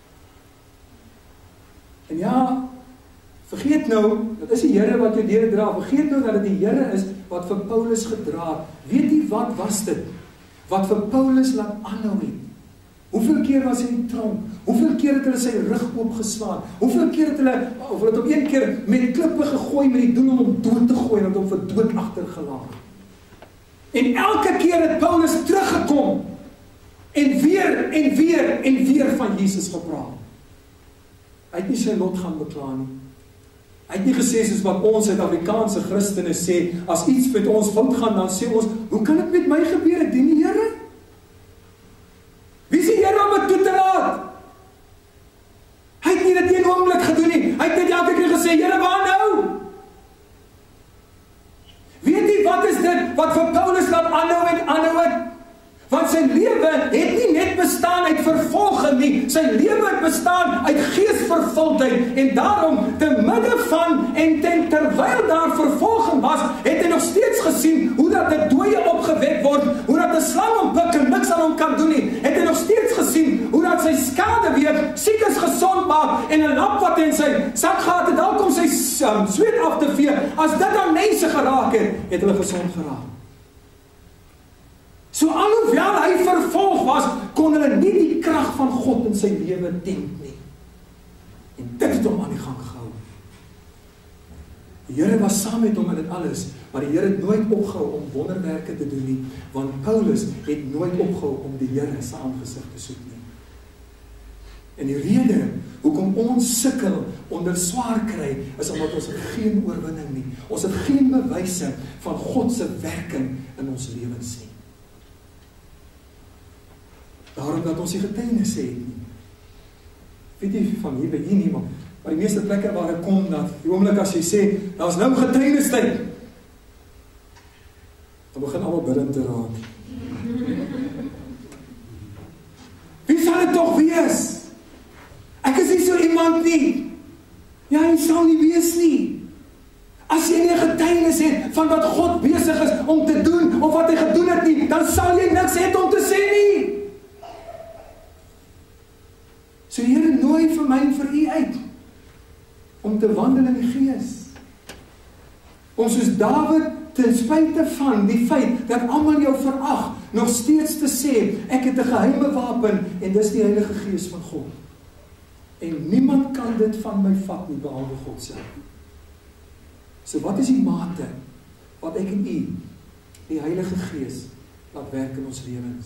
[SPEAKER 1] En ja, vergeet nou, dit is die Here wat jou deurdra, vergeet nou dat dit die Here is wat vir Paulus gedra het. Weet jy wat was dit? Wat vir Paulus laat aanhou het? Hoeveel keer was hy in die tronk? Hoeveel keer het hulle sy rug oopgeslaan? Hoeveel keer het hulle, of hulle het op een keer met klippe gegooi met die doel om hom dood te gooi, en hom vir dood agtergelaat. En elke keer het Paulus teruggekom, en weer van Jesus gepraat. Hy het nie sy lot gaan bekla nie. Hy het nie gesê soos wat ons Suid-Afrikaanse Christene sê, as iets met ons fout gaan, dan sê ons, hoe kan dit met my gebeur? Ek dien die Here. Wie is die Here om dit toe te laat? Hy het nie dit een oomblik gedoen nie. Hy het net elke keer gesê, Here, waar nou? Weet jy wat is dit wat vir Paulus laat aanhou het? Want sy lewe het nie net bestaan uit vervolging nie, sy lewe het bestaan uit geesvervuldheid, en daarom, te midde van, en terwyl daar vervolging was, het hy nog steeds gesien, hoe dat die dooie opgewek word, hoe dat die slang hom pik en niks aan hom kan doen nie, het hy nog steeds gesien, hoe dat sy skade weer, siekes gesond maak, en 'n lamp wat in sy sak gehad het, dalk om sy sweet af te vee, as dit aan mense geraak het hulle gesond geraak. So alhoewel hy vervolg was, kon hulle nie die krag van God in sy lewe denk nie. En dit het hom aan die gang gehou. Die Here was saam met hom in dit alles, maar die Here het nooit opgehou om wonderwerke te doen nie, want Paulus het nooit opgehou om die Here se aangesig te soek nie. En die rede hoekom ons sukkel onder swaar kry, is omdat ons het geen oorwinning nie. Ons het geen bewyse van God se werking in ons lewens nie. Daarom dat ons die getuienis het nie. Weet jy van hier by hier nie, maar die meeste plekke waar ek kom, dat die oomblik as jy sê, daar is nou getuienistyd, dan begin almal bidend te raak. Wie sal dit tog wees? Ek is nie so iemand nie. Ja, jy sal nie wees nie. As jy nie 'n getuienis het van wat God besig is om te doen, of wat hy gedoen het nie, dan sal jy niks hê om te sê nie. So die Here nooi vir my en vir u uit, om te wandel in die Gees. Om soos Dawid, ten spyte van die feit, dat almal jou verag, nog steeds te sê, ek het 'n geheime wapen, en dis die Heilige Gees van God. En niemand kan dit van my vat nie, behalwe God self. So wat is die mate, wat ek en u, die Heilige Gees, laat werk in ons lewens?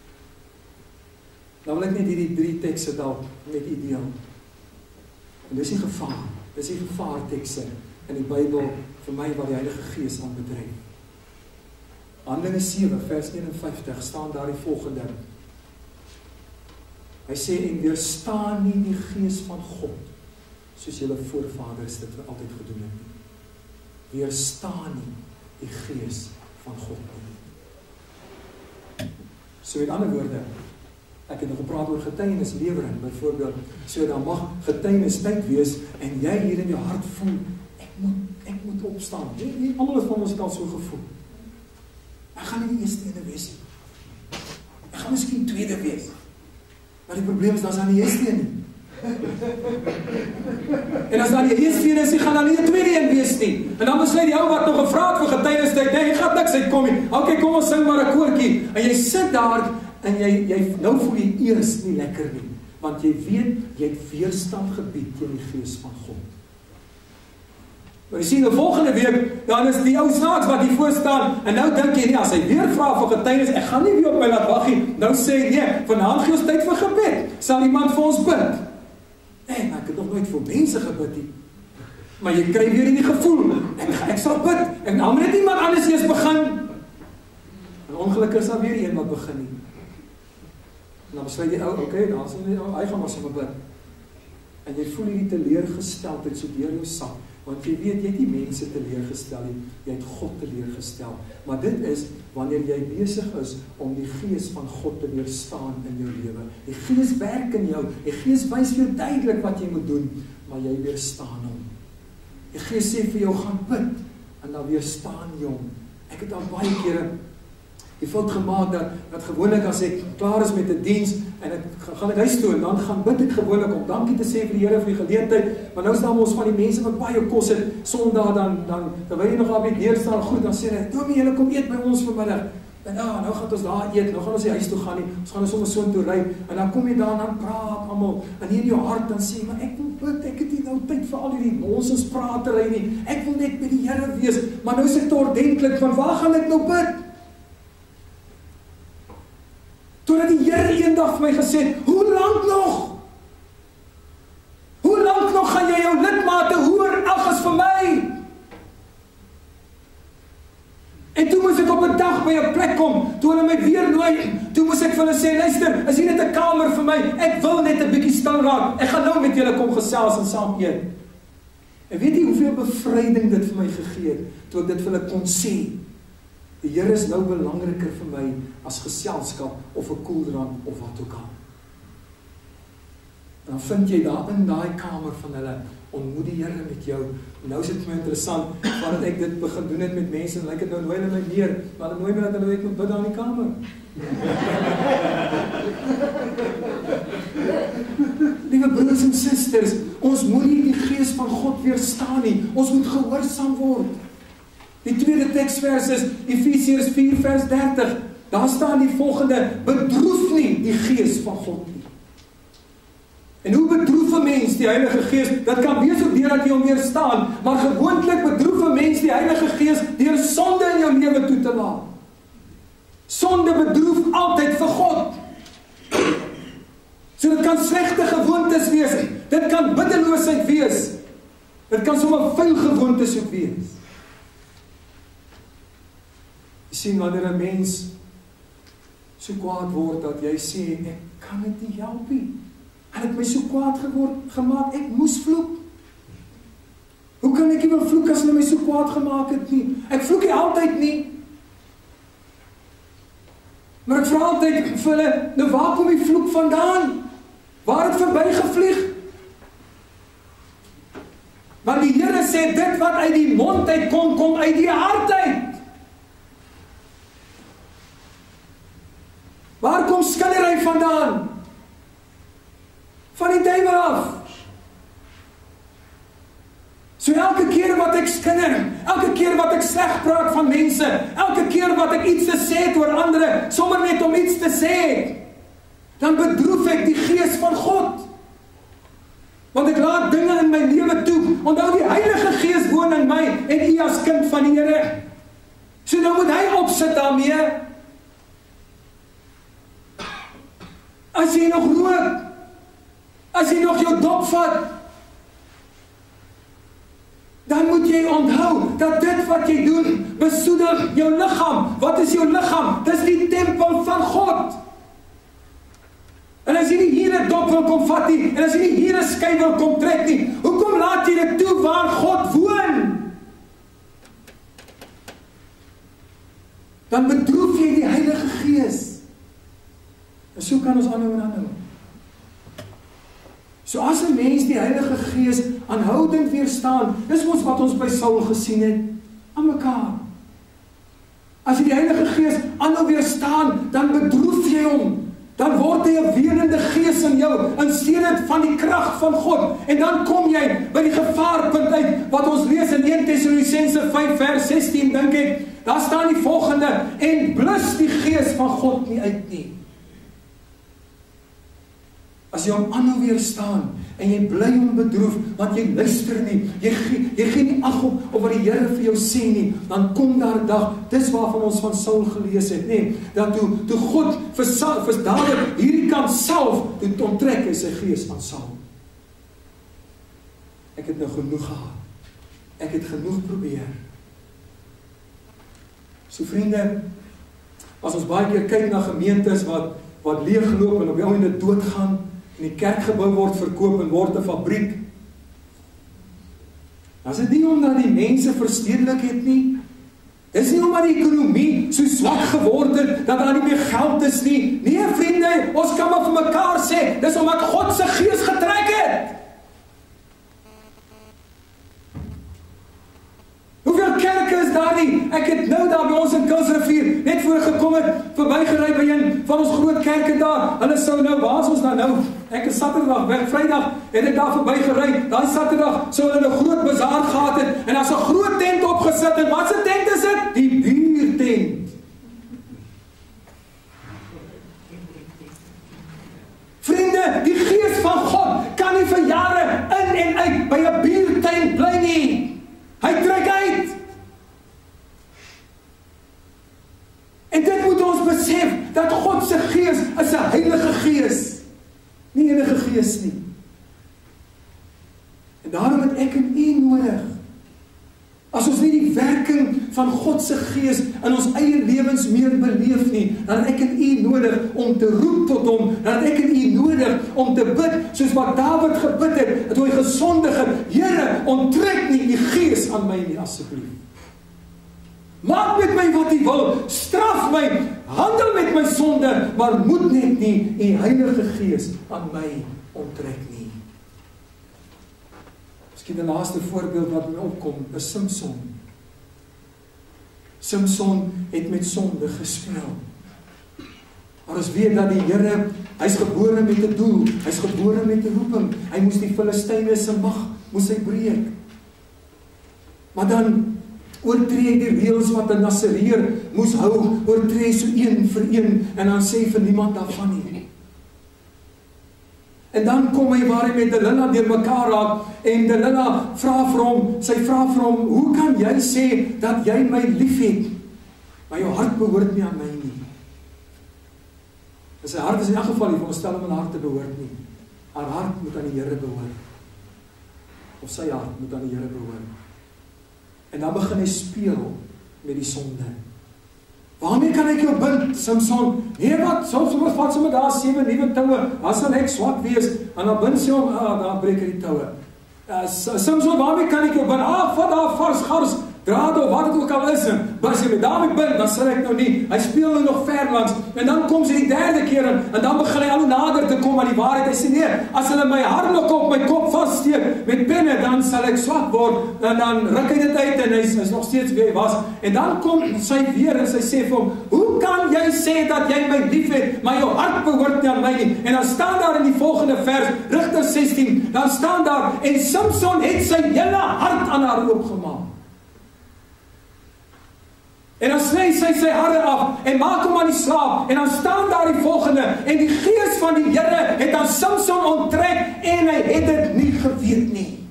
[SPEAKER 1] Nou wil ek net hierdie 3 tekste dalk met u deel. En dis die gevaartekste in die Bybel vir my wat die Heilige Gees aanbetref. Handelinge 7 vers 51 staan daar die volgende. Hy sê, en weerstaan nie die Gees van God, soos julle voorvaders dit vir altyd gedoen het nie. Weerstaan nie die Gees van God nie. So met ander woorde, ek het nog gepraat oor getuienislewering, byvoorbeeld, so dan mag getuienis tyd wees, en jy hier in jou hart voel, ek moet opstaan. Nie almal van ons het al so gevoel. Ek gaan nie die eerste ene wees nie. Ek gaan miskien tweede wees. Maar die probleem is, dan is daar nie eerste ene nie. En as daar nie eerste ene is, gaan daar nie die tweede ene wees nie. En dan besluit die ou wat nog gevra het vir getuienis tyd, nee, jy gaan niks uitkom nie. Ok, kom ons sing maar 'n koortjie. En jy sit daar, en jy nou voel jy eers nie lekker nie, want jy weet, jy het weerstand gebied teen die Gees van God. Maar jy sien, die volgende week, dan is die ou snaaks wat hier voor staan, en nou dink jy nie, as hy weer vra vir getuienis, ek gaan nie weer op my laat wag nie, nou sê hy, nee, vanaand gee ons tyd vir gebed, sal iemand vir ons bid? Nee, maar ek het nog nooit vir mense gebid nie. Maar jy kry weer die gevoel, ek sal bid, en dan moet net iemand anders eers begin, en ongelukkig is daar weer een wat begin nie. En dan besluit jy, oké, dan is hy gaan maar sommer bid. En jy voel hierdie teleurgesteldheid so deur jou sak, want jy weet, jy het nie mense teleurgestel nie, jy het God teleurgestel. Maar dit is, wanneer jy besig is om die Gees van God te weerstaan in jou lewe. Die Gees werk in jou, die Gees wys vir jou duidelik wat jy moet doen, maar jy weerstaan hom. Die Gees sê vir jou, gaan bid, en dan weerstaan jy hom. Ek het al baie kere die fout gemaak dat gewoonlik as ek klaar is met 'n diens en ek gaan huis toe en dan gaan bid ek gewoonlik om dankie te sê vir die Here vir die geleentheid, maar nou staan ons van die mense wat baie kos het, Sondag dan terwyl jy nog daar neer staan, goed, dan sê hy, Tommy, julle kom eet by ons vanmiddag. En nou gaan ons daar eet, nou gaan ons nie huis toe gaan nie, ons gaan sommer so toe ry, en dan kom jy daar en dan praat almal, en hier in jou hart dan sê, maar ek wil bid, ek het nie nou tyd vir al die nonsens pratery nie, ek wil net met die Here wees, maar nou is ek te ordentlik, van waar gaan ek nou bid? Totdat die Here eendag vir my gesê het, hoe lank nog? Hoe lank nog gaan jy jou lidmate hoor, ag is vir my? En toe moes ek op 'n dag by 'n plek kom, toe hulle my weer nooi, toe moes ek vir hulle sê, luister, is hier net 'n kamer vir my, ek wil net 'n bietjie stil raak, ek gaan nou met julle kom gesels en saam eet. En weet jy hoeveel bevryding dit vir my gegee het, toe ek dit vir hulle kon sê, die Here is nou belangriker vir my as geselskap of 'n koeldrank of wat ook al. En dan vind jy daar in daai kamer van hulle, ontmoet die Here met jou. En nou is dit vir my interessant, wanneer ek dit begin doen het met mense, en lyk dit nou nooi hulle my meer, maar hulle nooi my dat hulle net moet bid daar in die kamer. Liewe broers en susters, ons moet nie die gees van God weerstaan nie, ons moet gehoorsaam word. Die tweede teksvers is Efesiërs 4 vers 30, daar staan die volgende, bedroef nie die gees van God nie. En hoe bedroef 'n mens die Heilige Gees? Dat kan wees ook deurdat jy hom weerstaan, maar gewoonlik bedroef 'n mens die Heilige Gees deur sonde in jou lewe toe te laat. Sonde bedroef altyd vir God. So dit kan slegte gewoontes wees, dit kan biddeloosheid wees, dit kan sommer vuil gewoontes ook wees. Jy sien, wanneer 'n mens so kwaad word dat jy sê, ek kan dit nie help nie. En het my so kwaad gemaak, ek moes vloek. Hoe kan ek nie wil vloek as hulle my so kwaad gemaak het nie? Ek vloek nie altyd nie. Maar ek vra altyd vir hulle, nou waar kom die vloek vandaan? Waar het verby gevlieg? Want die Here sê, dit wat uit die mond uitkom, kom uit die hart uit. Waar kom skindery vandaan? Van die duiwel af. So elke keer wat ek skinder, elke keer wat ek sleg praat van mense, elke keer wat ek iets te sê het oor ander, sommer net om iets te sê, dan bedroef ek die gees van God. Want ek laat dinge in my lewe toe. Onthou, die Heilige Gees woon in my en u as kind van die Here. So nou moet hy opsit daarmee. As jy nog rook, as jy nog jou dop vat, dan moet jy onthou dat dit wat jy doen, besoedel jou liggaam. Wat is jou liggaam? Dis die tempel van God. En as jy nie hier 'n dop wil kom vat nie, en as jy nie hier 'n skei wil kom trek nie, hoekom laat jy dit toe waar God woon? Dan bedroef jy die Heilige Gees. En so kan ons aanhou en aanhou. So as 'n mens die Heilige Gees aanhoudend weerstaan, dis ons wat ons by Saul gesien het, aan mekaar. As jy die Heilige Gees aanhou weerstaan, dan bedroef jy hom. Dan word hy 'n wenende gees in jou, in steede van die krag van God. En dan kom jy by die gevaarpunt uit, wat ons lees in 1 Tessalonisense 5 vers 16, dink ek, daar staan die volgende, en blus die gees van God nie uit nie. As jy hom aanhou weerstaan, en jy bly hom bedroef, want jy luister nie, jy gee nie ag op wat die Here vir jou sê nie, dan kom daar 'n dag, dis waarvan ons van Saul gelees het, nee, dat toe God vir Dawid hierdie kant salf, toe onttrek hy sy gees aan Saul. Ek het nou genoeg gehad, ek het genoeg probeer. So vriende, as ons baie keer kyk na gemeentes wat leegloop en op die einde doodgaan, en die kerkgebou word verkoop en word 'n fabriek, dan is dit nie omdat die mense verstedelik het nie. Dit is nie omdat die ekonomie so swak geword het, dat daar nie meer geld is nie. Nee vriende, ons kan maar vir mekaar sê, dis omdat God se gees getrek het. Hoeveel kerke is daar nie? Ek het nou daar by ons in Kuilsrivier net voor gekom het, kerke daar, hulle sou nou, waar is ons nou? Ek is Saterdag weg, Vrydag het ek daar verby gery. Daai Saterdag sou hulle 'n groot bazaar gehad het en daar's 'n groot tent opgesit en wat se tent is dit? Die buurtent. Vriende, die gees van God kan nie vir jare in en uit by 'n buurtent bly nie. Hy trek uit. En dit moet ons besef, dat God se gees is 'n heilige gees. Nie enige gees nie. En daarom het ek en u nodig. As ons nie die werking van God se gees in ons eie lewens meer beleef nie, dan het ek en u nodig om te roep tot hom, dan het ek en u nodig om te bid, soos wat Dawid gebid het, toe hy gesondig het, Here, onttrek nie die gees aan my nie, asseblief. Maak met my wat u wil, straf my, handel met my sonde, maar moet net nie die Heilige Gees aan my onttrek nie. Miskien die laaste voorbeeld wat my opkom, is Samson. Samson het met sonde gespeel. Maar ons weet dat die Here, hy's gebore met 'n doel, hy's gebore met 'n roeping, hy moes die Filistyne se mag, moes hy breek. Maar dan oortree die reëls wat 'n Nasareer moes hou, oortree so een vir een, en dan sê vir niemand daarvan nie. En dan kom hy waar hy met Delila deur mekaar raak, en Delila vra vir hom, hoe kan jy sê dat jy my lief het, maar jou hart behoort nie aan my nie? En sy hart is in elk geval nie, veronderstel om aan haar te behoort nie. Haar hart moet aan die Here behoort. Of sy hart moet aan die Here behoort. En dan begin hy speel met die sonde. Waarmee kan ek jou bind, Samson? Nee wat, soms vat sy met daar 7 nuwe toue, dan sal ek swak wees, en dan bind sy hom, dan breek hy die toue. Samson, waarmee kan ek jou bind? Vat daar vars, draad of wat het ook al is, as jy met daarmee bind, dan sal ek nou nie, hy speel nou nog ver langs, en dan kom sy die derde keer in, en dan begin hy al nader te kom aan die waarheid, hy sê nee, as hulle my harlok op my kop vaststeek, met penne, dan sal ek swak word, en dan ruk hy dit uit, en hy is nog steeds wie hy was, en dan kom sy weer, en sy sê vir hom, hoe kan jy sê dat jy my lief het, maar jou hart behoort nie aan my nie, en dan staan daar in die volgende vers, Rigter 16, dan staan daar, en Samson het sy hele hart aan haar oopgemaak. En dan sny sy hare af, en maak hom aan die slaap, en dan staan daar die volgende, en die gees van die Here het aan Samson onttrek, en hy het dit nie geweet nie.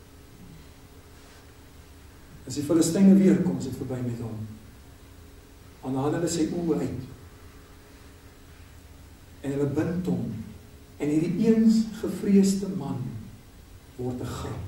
[SPEAKER 1] As die Filistyne weer kom, is dit verby met hom. En dan haal hulle sy oë uit, en hulle bind hom, en hierdie eens gevreesde man, word 'n grap.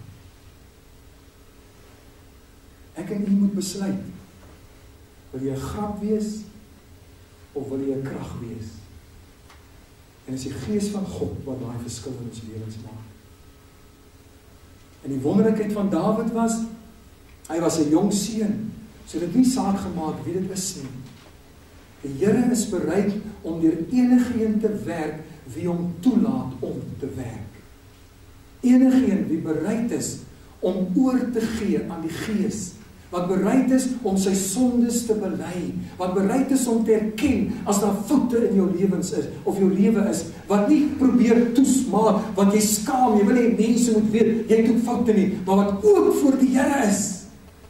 [SPEAKER 1] Ek en u moet besluit, wil jy 'n grap wees, of wil jy 'n krag wees? En is die gees van God wat daai verskil in ons lewens maak. En die wonderlikheid van Dawid was, hy was 'n jong seun, so dit nie saak gemaak wie dit is nie. Die Here is bereid om deur enigeen te werk wie hom toelaat om te werk. Enigeen wie bereid is om oor te gee aan die Gees, wat bereid is om sy sondes te bely, wat bereid is om te erken as daar foute in jou lewens is, of jou lewe is, wat nie probeer toesmaak, want jy skaam, jy wil nie mense moet weet, jy doen foute nie, maar wat ook voor die Here is.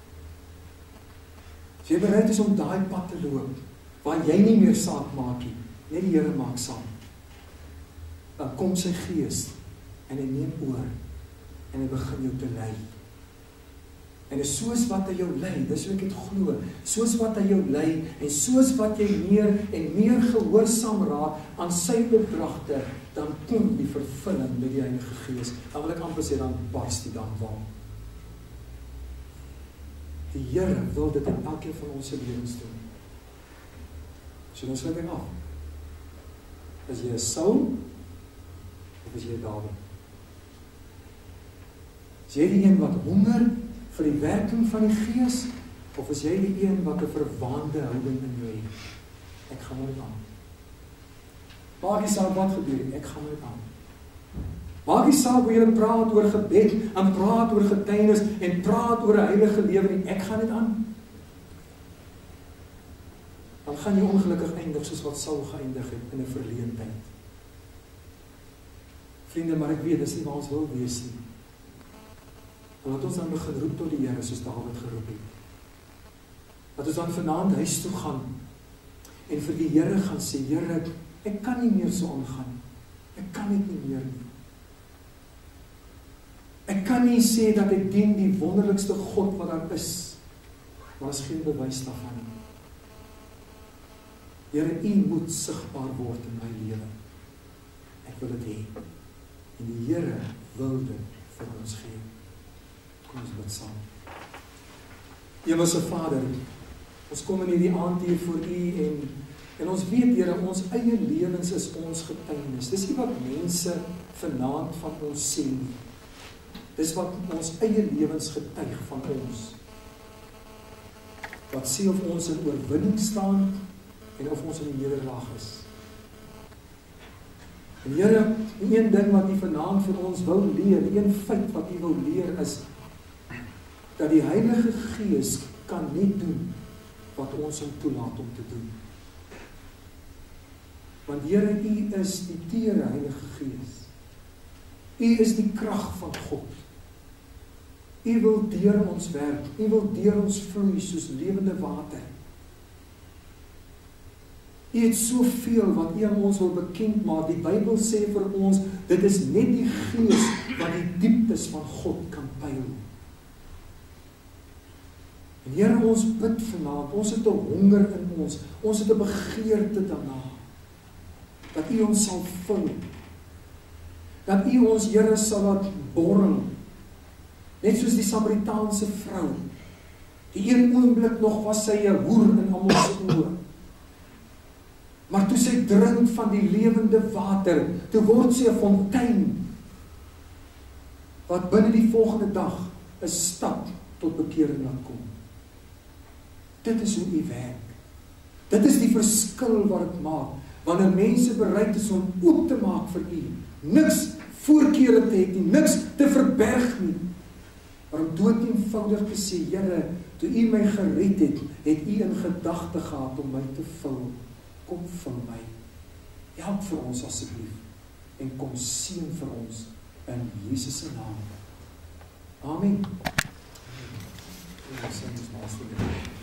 [SPEAKER 1] As jy bereid is om daai pad te loop, waar jy nie meer saak maak nie, net die Here maak saak, dan kom sy Gees, en hy neem oor, en hy begin jou te lei. En is soos wat hy jou lei, dis hoe ek het glo, soos wat hy jou lei, en soos wat jy meer en meer gehoorsaam raak aan sy opdragte, dan kom die vervulling met die Heilige Gees. Dan wil ek amper sê, dan bars die dan wal. Die Here wil dit in elkeen van ons lewens doen. So dan sluit ek af. Is jy 'n Saul, of is jy 'n Dawid? Is jy die een wat honger vir die werking van die Gees, of is jy die een wat 'n verwaande houding in jou het? Ek gaan dit aan. Maak nie saak wat gebeur, ek gaan dit aan. Maak nie saak hoe jy praat oor gebed, en praat oor getuienis, en praat oor 'n heilige lewe nie, ek gaan dit aan. Dan gaan jy ongelukkig eindig soos wat Saul geëindig het, in 'n verleentheid. Vriende, maar ek weet, dis nie waar ons wil wees nie. Laat ons dan begin roep tot die Here, soos Dawid geroep het. Laat ons dan vanaand huis toe gaan, en vir die Here gaan sê, Here, ek kan nie meer so aangaan. Ek kan dit nie meer nie. Ek kan nie sê dat ek dien die wonderlikste God wat daar is, maar is geen bewys daarvan nie. Here, U moet sigbaar word in my lewe. Ek wil dit hê. En die Here wil dit vir ons gee. Kom ons bid saam. Hemelse Vader, ons kom in hierdie aand hier voor U en ons weet, Here, ons eie lewens is ons getuienis. Dis nie wat mense vanaand van ons sê nie. Dis wat ons eie lewens getuig van ons. Wat sê of ons in oorwinning staan en of ons in die nederlaag is. En Here, die een ding wat U vanaand vir ons wil leer, die een feit wat U wil leer is, dat die Heilige Gees kan nie doen wat ons hom toelaat om te doen. Want Here, U is die tere Heilige Gees. U is die krag van God. U wil deur ons werk, U wil deur ons vloei soos lewende water. U het soveel wat U aan ons wil bekend maak. Die Bybel sê vir ons, dit is net die Gees wat die dieptes van God kan pyl. En Here, ons bid vanaand, ons het 'n honger in ons het 'n begeerte daarna, dat U ons sal vul, dat U ons, Here, sal laat borrel, net soos die Samaritaanse vrou, die een oomblik nog was sy 'n hoer in almal se oë, maar toe sy drink van die lewende water, toe word sy 'n fontein, wat binne die volgende dag 'n stad tot bekering laat kom. Dit is hoe U werk. Dit is die verskil wat dit maak, wanneer mense bereid is om oop te maak vir U, niks voorkeure te hê nie, niks te verberg nie, maar om dood eenvoudig te sê, Here, toe U my gered het, het U in gedagte gehad om my te vul. Kom vul my. Help vir ons asseblief en kom seën vir ons in Jesus se naam. Amen. Amen.